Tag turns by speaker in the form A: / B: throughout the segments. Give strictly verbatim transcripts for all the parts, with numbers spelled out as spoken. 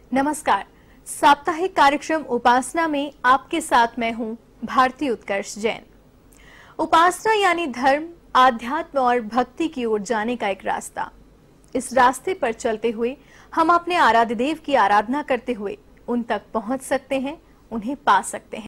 A: नमस्कार। साप्ताहिक कार्यक्रम उपासना में आपके साथ मैं हूं भारती उत्कर्ष जैन। उपासना यानी धर्म, आध्यात्म और भक्ति की ओर जाने का एक रास्ता। इस रास्ते पर चलते हुए हम अपने आराध्य देव की आराधना करते हुए उन तक पहुंच सकते हैं, उन्हें पा सकते हैं।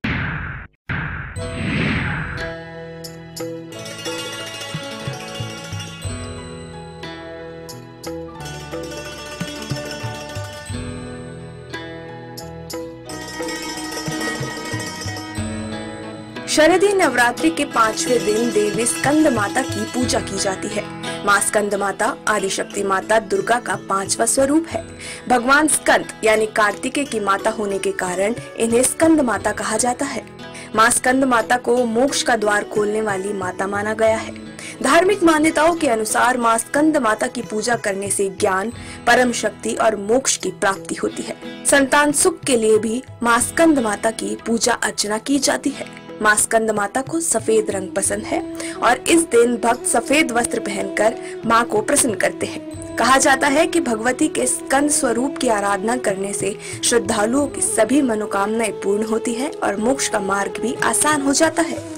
B: शारदीय नवरात्रि के पांचवें दिन देवी स्कंद माता की पूजा की जाती है। माँ स्कंद माता आदिशक्ति माता दुर्गा का पांचवा स्वरूप है। भगवान स्कंद यानी कार्तिकेय की माता होने के कारण इन्हें स्कंद माता कहा जाता है। माँ स्कंद माता को मोक्ष का द्वार खोलने वाली माता माना गया है। धार्मिक मान्यताओं के अनुसार माँ स्कंद माता की पूजा करने से ज्ञान, परम शक्ति और मोक्ष की प्राप्ति होती है। संतान सुख के लिए भी माँ स्कंद माता की पूजा अर्चना की जाती है। माँ स्कंद माता को सफेद रंग पसंद है और इस दिन भक्त सफेद वस्त्र पहनकर माँ को प्रसन्न करते हैं। कहा जाता है कि भगवती के स्कंद स्वरूप की आराधना करने से श्रद्धालुओं की सभी मनोकामनाएं पूर्ण होती है और मोक्ष का मार्ग भी आसान हो जाता है।